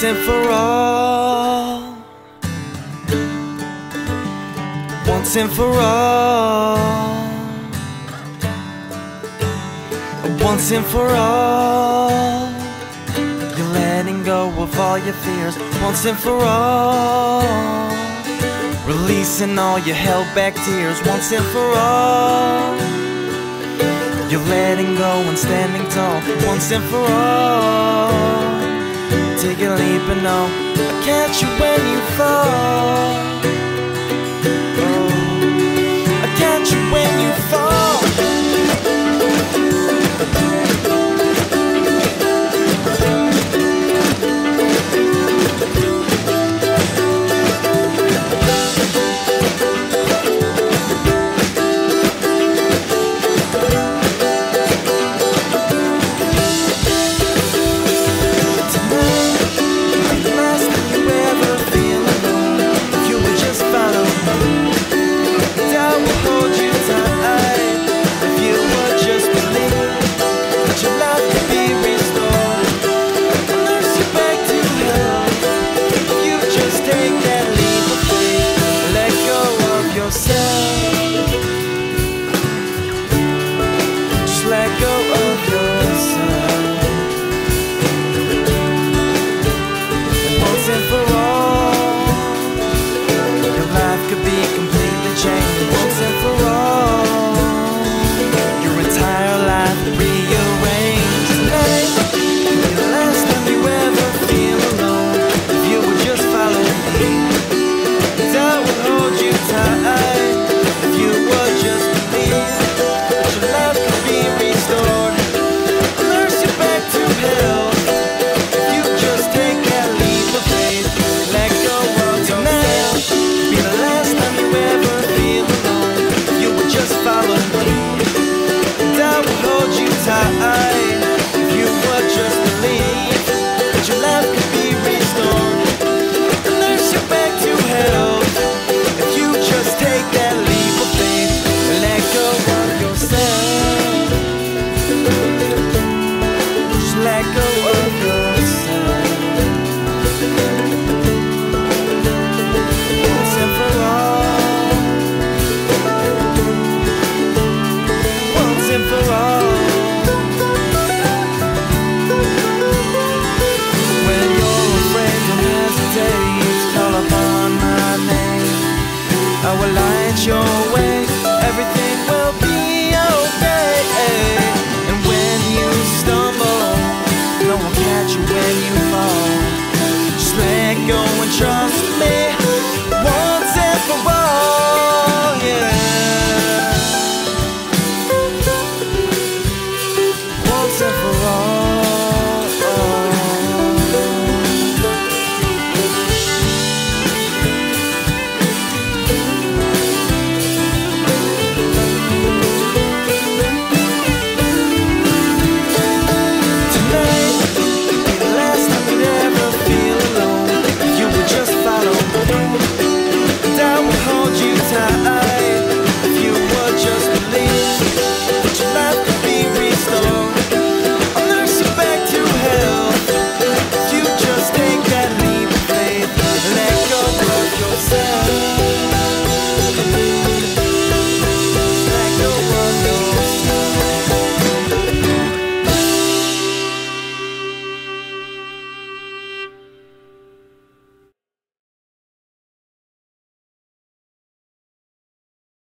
once and for all, once and for all, once and for all. You're letting go of all your fears, once and for all. Releasing all your held back tears, once and for all. You're letting go and standing tall, once and for all. Take a leap and know I'll catch you when you fall.